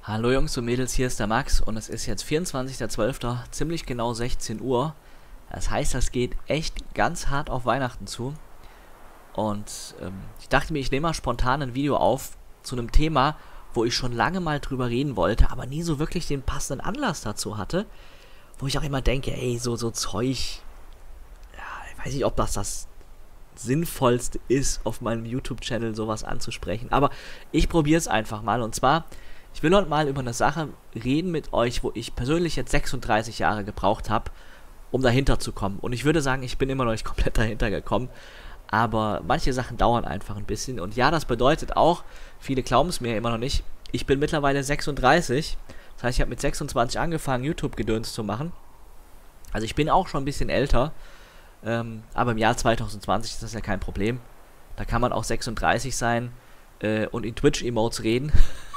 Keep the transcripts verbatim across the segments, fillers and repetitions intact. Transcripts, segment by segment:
Hallo Jungs und Mädels, hier ist der Max und es ist jetzt vierundzwanzigster zwölfter, ziemlich genau sechzehn Uhr. Das heißt, das geht echt ganz hart auf Weihnachten zu. Und ähm, ich dachte mir, ich nehme mal spontan ein Video auf zu einem Thema, wo ich schon lange mal drüber reden wollte, aber nie so wirklich den passenden Anlass dazu hatte. Wo ich auch immer denke, ey, so, so Zeug, ja, ich weiß nicht, ob das das Sinnvollste ist, auf meinem YouTube-Channel sowas anzusprechen. Aber ich probiere es einfach mal und zwar... Ich will heute mal über eine Sache reden mit euch, wo ich persönlich jetzt sechsunddreißig Jahre gebraucht habe, um dahinter zu kommen. Und ich würde sagen, ich bin immer noch nicht komplett dahinter gekommen, aber manche Sachen dauern einfach ein bisschen. Und ja, das bedeutet auch, viele glauben es mir immer noch nicht, ich bin mittlerweile sechsunddreißig. Das heißt, ich habe mit sechsundzwanzig angefangen, YouTube-Gedöns zu machen. Also ich bin auch schon ein bisschen älter, ähm, aber im Jahr zweitausendzwanzig ist das ja kein Problem. Da kann man auch sechsunddreißig sein äh, und in Twitch-Emotes reden.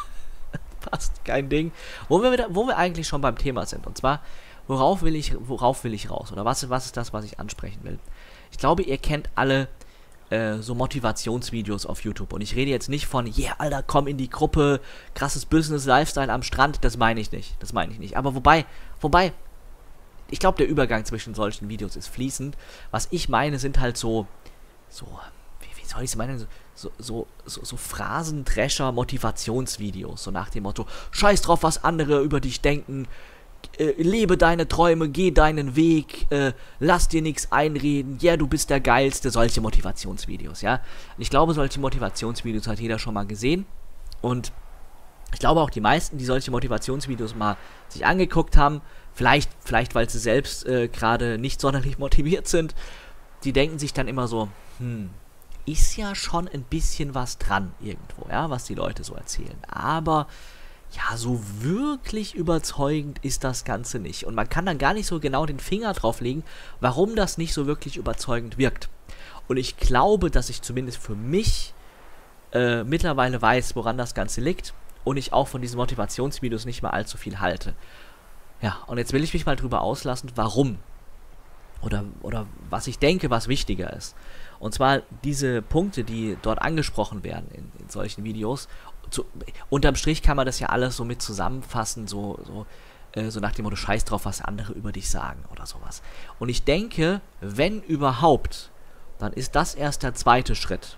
Passt, kein Ding. Wo wir, wieder, wo wir eigentlich schon beim Thema sind. Und zwar, worauf will ich, worauf will ich raus? Oder was, was ist das, was ich ansprechen will? Ich glaube, ihr kennt alle äh, so Motivationsvideos auf YouTube. Und ich rede jetzt nicht von, yeah, Alter, komm in die Gruppe, krasses Business, Lifestyle am Strand. Das meine ich nicht. Das meine ich nicht. Aber wobei, wobei, ich glaube, der Übergang zwischen solchen Videos ist fließend. Was ich meine, sind halt so, so, wie, wie soll ich es meinen, so, So, so, so, so Phrasendrescher-Motivationsvideos, so nach dem Motto, scheiß drauf, was andere über dich denken, äh, lebe deine Träume, geh deinen Weg, äh, lass dir nichts einreden, ja, yeah, du bist der Geilste, solche Motivationsvideos, ja. Und ich glaube, solche Motivationsvideos hat jeder schon mal gesehen und ich glaube auch die meisten, die solche Motivationsvideos mal sich angeguckt haben, vielleicht, vielleicht weil sie selbst äh, gerade nicht sonderlich motiviert sind, die denken sich dann immer so, hm, ist ja schon ein bisschen was dran irgendwo, ja, was die Leute so erzählen. Aber ja, so wirklich überzeugend ist das Ganze nicht. Und man kann dann gar nicht so genau den Finger drauf legen, warum das nicht so wirklich überzeugend wirkt. Und ich glaube, dass ich zumindest für mich äh, mittlerweile weiß, woran das Ganze liegt. Und ich auch von diesen Motivationsvideos nicht mehr allzu viel halte. Ja, und jetzt will ich mich mal drüber auslassen, warum. Oder, oder was ich denke, was wichtiger ist. Und zwar diese Punkte, die dort angesprochen werden in, in solchen Videos. Zu, unterm Strich kann man das ja alles so mit zusammenfassen, so, so, äh, so nach dem Motto, scheiß drauf, was andere über dich sagen oder sowas. Und ich denke, wenn überhaupt, dann ist das erst der zweite Schritt.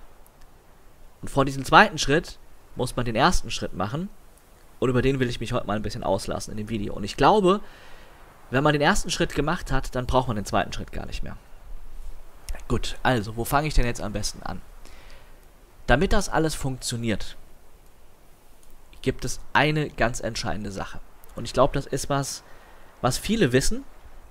Und vor diesem zweiten Schritt muss man den ersten Schritt machen. Und über den will ich mich heute mal ein bisschen auslassen in dem Video. Und ich glaube, wenn man den ersten Schritt gemacht hat, dann braucht man den zweiten Schritt gar nicht mehr. Gut, also, wo fange ich denn jetzt am besten an? Damit das alles funktioniert, gibt es eine ganz entscheidende Sache. Und ich glaube, das ist was, was viele wissen,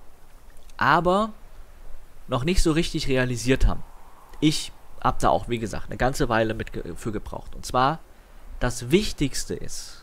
aber noch nicht so richtig realisiert haben. Ich habe da auch, wie gesagt, eine ganze Weile mit ge- für gebraucht. Und zwar, das Wichtigste ist,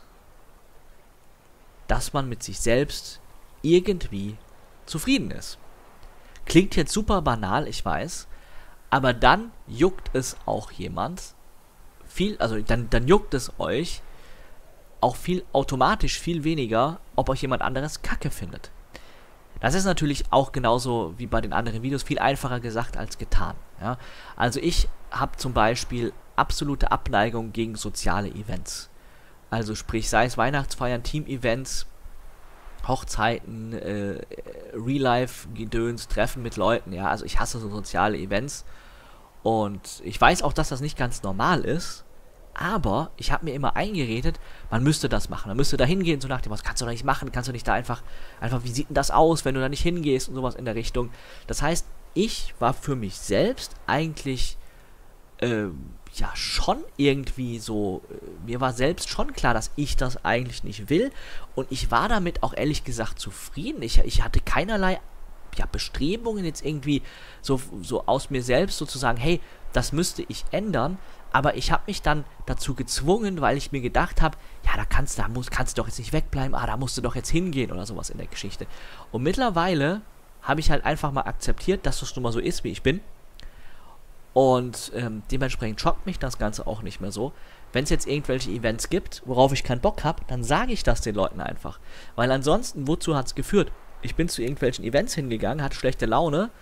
dass man mit sich selbst irgendwie zufrieden ist. Klingt jetzt super banal, ich weiß, aber dann juckt es auch jemand viel, also dann, dann juckt es euch auch viel automatisch viel weniger, ob euch jemand anderes Kacke findet. Das ist natürlich auch genauso wie bei den anderen Videos viel einfacher gesagt als getan. Ja? Also ich habe zum Beispiel absolute Abneigung gegen soziale Events. Also sprich, sei es Weihnachtsfeiern, Team-Events, Hochzeiten, äh, Real-Life-Gedöns, Treffen mit Leuten, ja, also ich hasse so soziale Events und ich weiß auch, dass das nicht ganz normal ist, aber ich habe mir immer eingeredet, man müsste das machen, man müsste da hingehen, so nach dem, was kannst du da nicht machen, kannst du nicht da einfach, einfach, wie sieht denn das aus, wenn du da nicht hingehst und sowas in der Richtung. Das heißt, ich war für mich selbst eigentlich, äh, ja, schon irgendwie so, mir war selbst schon klar, dass ich das eigentlich nicht will und ich war damit auch ehrlich gesagt zufrieden. Ich, ich hatte keinerlei, ja, Bestrebungen jetzt irgendwie so, so aus mir selbst sozusagen, hey, das müsste ich ändern, aber ich habe mich dann dazu gezwungen, weil ich mir gedacht habe, ja, da kannst, da muss, kannst du doch jetzt nicht wegbleiben, ah, da musst du doch jetzt hingehen oder sowas in der Geschichte. Und mittlerweile habe ich halt einfach mal akzeptiert, dass das nun mal so ist, wie ich bin. Und ähm, dementsprechend schockt mich das Ganze auch nicht mehr so. Wenn es jetzt irgendwelche Events gibt, worauf ich keinen Bock habe, dann sage ich das den Leuten einfach. Weil ansonsten, wozu hat es geführt? Ich bin zu irgendwelchen Events hingegangen, hatte schlechte Laune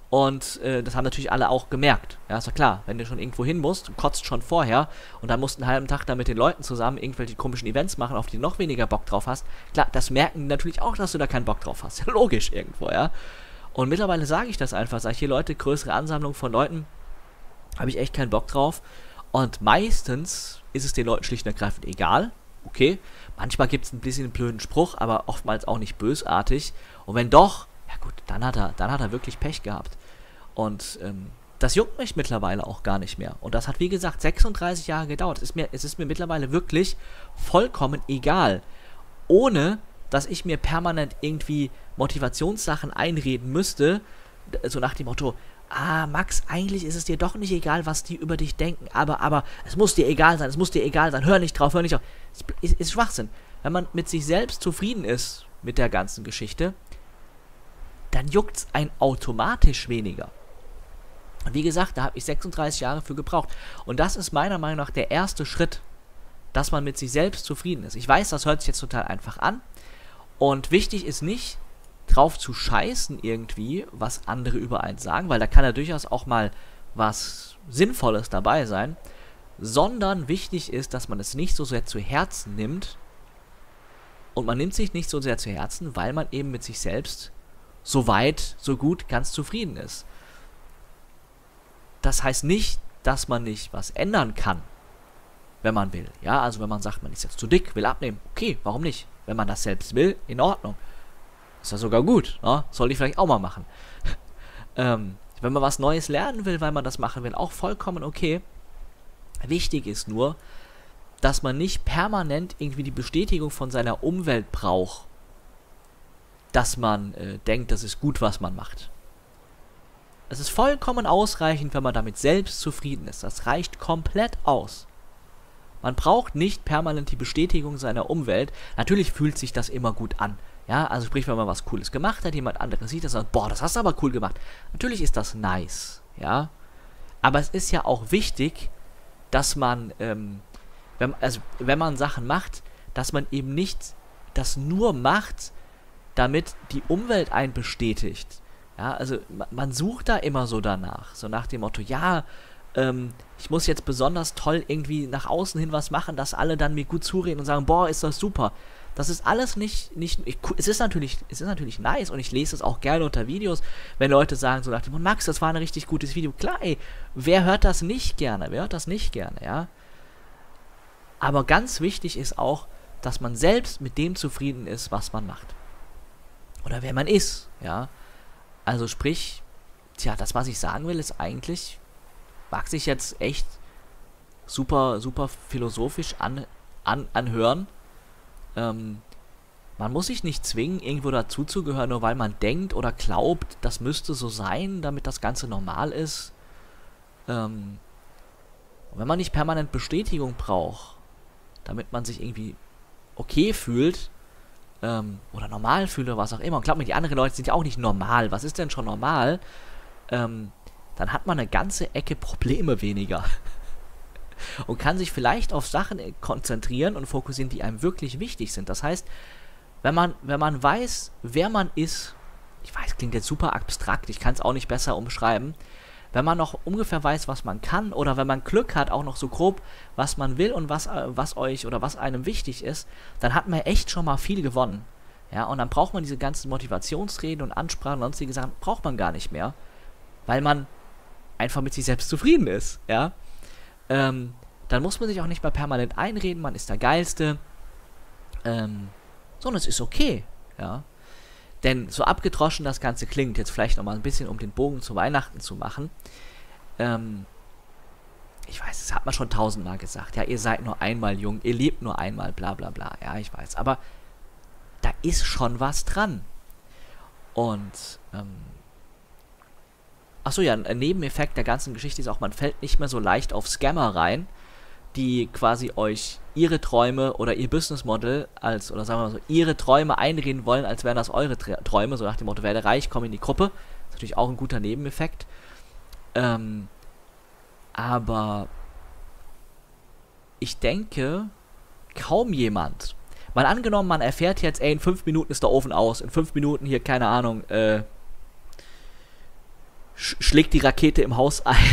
Und äh, das haben natürlich alle auch gemerkt. Ja, ist ja klar, wenn du schon irgendwo hin musst, du kotzt schon vorher und dann musst du einen halben Tag da mit den Leuten zusammen irgendwelche komischen Events machen, auf die du noch weniger Bock drauf hast. Klar, das merken die natürlich auch, dass du da keinen Bock drauf hast. Ja, logisch irgendwo, ja. Und mittlerweile sage ich das einfach, sage ich hier, Leute, größere Ansammlung von Leuten, habe ich echt keinen Bock drauf. Und meistens ist es den Leuten schlicht und ergreifend egal. Okay, manchmal gibt es ein bisschen einen blöden Spruch, aber oftmals auch nicht bösartig. Und wenn doch, ja gut, dann hat er, dann hat er wirklich Pech gehabt. Und ähm, das juckt mich mittlerweile auch gar nicht mehr. Und das hat, wie gesagt, sechsunddreißig Jahre gedauert. Es ist mir, es ist mir mittlerweile wirklich vollkommen egal. Ohne, dass ich mir permanent irgendwie Motivationssachen einreden müsste. So nach dem Motto, ah, Max, eigentlich ist es dir doch nicht egal, was die über dich denken. Aber, aber, es muss dir egal sein, es muss dir egal sein. Hör nicht drauf, hör nicht drauf. Es ist, ist Schwachsinn. Wenn man mit sich selbst zufrieden ist mit der ganzen Geschichte, dann juckt es einen automatisch weniger. Und wie gesagt, da habe ich sechsunddreißig Jahre für gebraucht. Und das ist meiner Meinung nach der erste Schritt, dass man mit sich selbst zufrieden ist. Ich weiß, das hört sich jetzt total einfach an. Und wichtig ist nicht, drauf zu scheißen irgendwie, was andere über einen sagen, weil da kann ja durchaus auch mal was Sinnvolles dabei sein, sondern wichtig ist, dass man es nicht so sehr zu Herzen nimmt. Und man nimmt sich nicht so sehr zu Herzen, weil man eben mit sich selbst so weit, so gut, ganz zufrieden ist. Das heißt nicht, dass man nicht was ändern kann, wenn man will. Ja, also wenn man sagt, man ist jetzt zu dick, will abnehmen, okay, warum nicht? Wenn man das selbst will, in Ordnung. Ist ja sogar gut, ne? Soll ich vielleicht auch mal machen. ähm, wenn man was Neues lernen will, weil man das machen will, auch vollkommen okay. Wichtig ist nur, dass man nicht permanent irgendwie die Bestätigung von seiner Umwelt braucht, dass man äh, denkt, das ist gut, was man macht. Es ist vollkommen ausreichend, wenn man damit selbst zufrieden ist. Das reicht komplett aus. Man braucht nicht permanent die Bestätigung seiner Umwelt. Natürlich fühlt sich das immer gut an. Ja, also sprich, wenn man was Cooles gemacht hat, jemand anderes sieht das und sagt, boah, das hast du aber cool gemacht. Natürlich ist das nice, ja. Aber es ist ja auch wichtig, dass man, ähm, wenn, also wenn man Sachen macht, dass man eben nicht das nur macht, damit die Umwelt einen bestätigt. Ja, also man sucht da immer so danach, so nach dem Motto, ja, ähm, ich muss jetzt besonders toll irgendwie nach außen hin was machen, dass alle dann mir gut zureden und sagen, boah, ist das super. Das ist alles nicht, nicht ich, es ist natürlich, es ist natürlich nice und ich lese es auch gerne unter Videos, wenn Leute sagen so nach dem Motto, Max, das war ein richtig gutes Video. Klar, ey, wer hört das nicht gerne? Wer hört das nicht gerne, ja? Aber ganz wichtig ist auch, dass man selbst mit dem zufrieden ist, was man macht. Oder wer man ist, ja? Also sprich, tja, das, was ich sagen will, ist eigentlich, mag sich jetzt echt super, super philosophisch an, an, anhören. Ähm, man muss sich nicht zwingen, irgendwo dazuzugehören, nur weil man denkt oder glaubt, das müsste so sein, damit das Ganze normal ist. Ähm, wenn man nicht permanent Bestätigung braucht, damit man sich irgendwie okay fühlt, ähm, oder normal fühlt oder was auch immer, und glaubt mir, die anderen Leute sind ja auch nicht normal, was ist denn schon normal, ähm, dann hat man eine ganze Ecke Probleme weniger. Und kann sich vielleicht auf Sachen konzentrieren und fokussieren, die einem wirklich wichtig sind. Das heißt, wenn man, wenn man weiß, wer man ist, ich weiß, klingt jetzt super abstrakt, ich kann es auch nicht besser umschreiben, wenn man noch ungefähr weiß, was man kann, oder wenn man Glück hat, auch noch so grob, was man will und was, was euch oder was einem wichtig ist, dann hat man echt schon mal viel gewonnen. Ja, und dann braucht man diese ganzen Motivationsreden und Ansprachen und sonstige Sachen, braucht man gar nicht mehr, weil man einfach mit sich selbst zufrieden ist, ja. Ähm, dann muss man sich auch nicht mehr permanent einreden, man ist der Geilste, ähm, sondern es ist okay, ja. Denn so abgedroschen das Ganze klingt, jetzt vielleicht nochmal ein bisschen, um den Bogen zu Weihnachten zu machen, ähm, ich weiß, das hat man schon tausendmal gesagt, ja, ihr seid nur einmal jung, ihr lebt nur einmal, bla bla bla, ja, ich weiß, aber da ist schon was dran. Und, ähm, achso, ja, ein Nebeneffekt der ganzen Geschichte ist auch, man fällt nicht mehr so leicht auf Scammer rein, die quasi euch ihre Träume oder ihr Businessmodel als, oder sagen wir mal so, ihre Träume einreden wollen, als wären das eure Träume, so nach dem Motto, werde reich, komm in die Gruppe. Das ist natürlich auch ein guter Nebeneffekt. Ähm, aber ich denke, kaum jemand, mal angenommen, man erfährt jetzt, ey, in fünf Minuten ist der Ofen aus, in fünf Minuten hier, keine Ahnung, äh, sch schlägt die Rakete im Haus ein.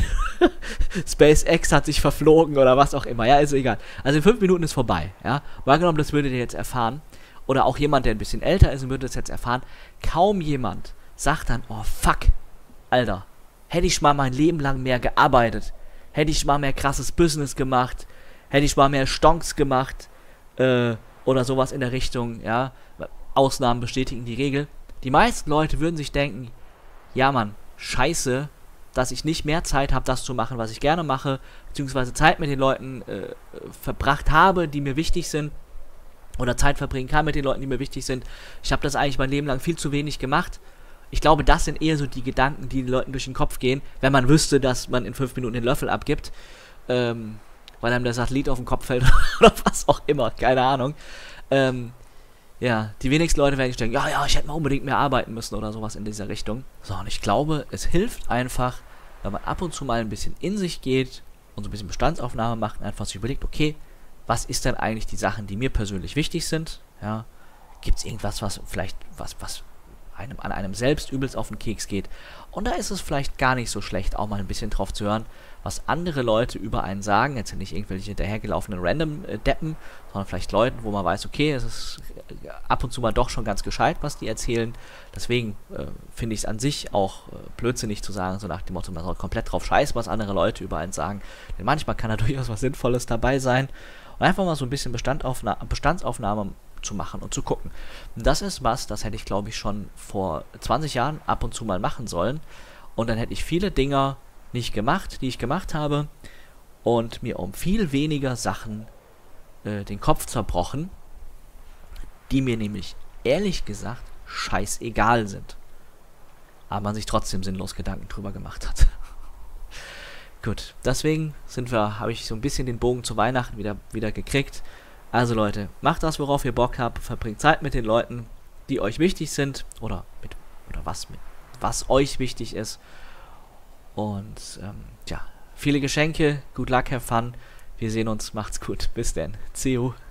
SpaceX hat sich verflogen oder was auch immer. Ja, ist egal. Also in fünf Minuten ist vorbei. Ja, mal genommen, das würdet ihr jetzt erfahren. Oder auch jemand, der ein bisschen älter ist und würde das jetzt erfahren. Kaum jemand sagt dann, oh fuck, Alter, hätte ich mal mein Leben lang mehr gearbeitet. Hätte ich mal mehr krasses Business gemacht. Hätte ich mal mehr Stonks gemacht. Äh, oder sowas in der Richtung, ja. Ausnahmen bestätigen die Regel. Die meisten Leute würden sich denken, ja Mann, scheiße, dass ich nicht mehr Zeit habe, das zu machen, was ich gerne mache, beziehungsweise Zeit mit den Leuten äh, verbracht habe, die mir wichtig sind, oder Zeit verbringen kann mit den Leuten, die mir wichtig sind. Ich habe das eigentlich mein Leben lang viel zu wenig gemacht. Ich glaube, das sind eher so die Gedanken, die den Leuten durch den Kopf gehen, wenn man wüsste, dass man in fünf Minuten den Löffel abgibt, ähm, weil einem der Satellit auf den Kopf fällt oder was auch immer, keine Ahnung. Ähm, Ja, die wenigsten Leute werden sich denken, ja, ja, ich hätte mal unbedingt mehr arbeiten müssen oder sowas in dieser Richtung. So, und ich glaube, es hilft einfach, wenn man ab und zu mal ein bisschen in sich geht und so ein bisschen Bestandsaufnahme macht und einfach sich überlegt, okay, was ist denn eigentlich die Sachen, die mir persönlich wichtig sind? Ja, gibt es irgendwas, was vielleicht, was, was einem, an einem selbst übelst auf den Keks geht? Und da ist es vielleicht gar nicht so schlecht, auch mal ein bisschen drauf zu hören, was andere Leute über einen sagen. Jetzt nicht irgendwelche dahergelaufenen Random-Deppen, sondern vielleicht Leuten, wo man weiß, okay, es ist ab und zu mal doch schon ganz gescheit, was die erzählen. Deswegen äh, finde ich es an sich auch äh, blödsinnig zu sagen, so nach dem Motto, man soll komplett drauf scheißen, was andere Leute über einen sagen. Denn manchmal kann da durchaus was Sinnvolles dabei sein. Und einfach mal so ein bisschen Bestandaufna- Bestandsaufnahme zu machen und zu gucken. Und das ist was, das hätte ich, glaube ich, schon vor zwanzig Jahren ab und zu mal machen sollen. Und dann hätte ich viele Dinger nicht gemacht, die ich gemacht habe, und mir um viel weniger Sachen äh, den Kopf zerbrochen, die mir nämlich ehrlich gesagt scheißegal sind. Aber man sich trotzdem sinnlos Gedanken drüber gemacht hat. Gut, deswegen sind wir, habe ich so ein bisschen den Bogen zu Weihnachten wieder, wieder gekriegt. Also Leute, macht das, worauf ihr Bock habt, verbringt Zeit mit den Leuten, die euch wichtig sind, oder mit, oder was mit, was euch wichtig ist. Und ähm, ja, viele Geschenke, good luck, have fun. Wir sehen uns, macht's gut. Bis dann. See you.